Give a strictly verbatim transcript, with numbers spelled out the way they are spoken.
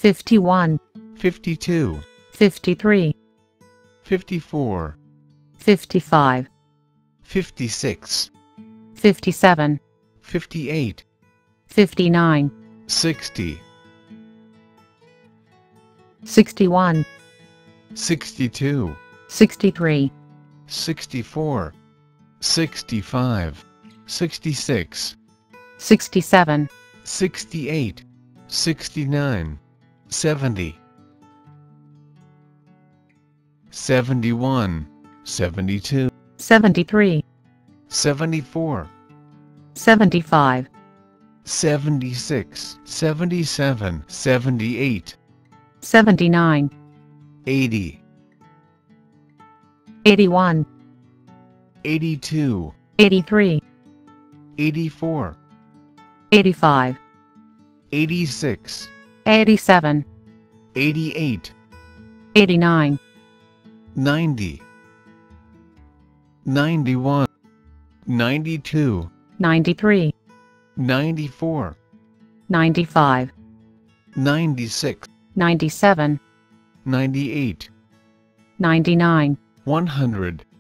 fifty-one, fifty-two, fifty-three, fifty-four, fifty-five, fifty-six, fifty-seven, fifty-eight, fifty-nine, sixty, sixty-one, sixty-two, sixty-three, sixty-four, sixty-five, sixty-six, sixty-seven, sixty-eight, sixty-nine, seventy, seventy-one, seventy-two, seventy-three, seventy-four, seventy-five, seventy-six, seventy-seven, seventy-eight, seventy-nine, eighty, eighty-one, eighty-two, eighty-three, eighty-four, eighty-five, eighty-six, eighty-seven, eighty-eight, eighty-nine, ninety, ninety-one, ninety-two, ninety-three, ninety-four, ninety-five, ninety-six, ninety-seven, ninety-eight, ninety-nine, one hundred,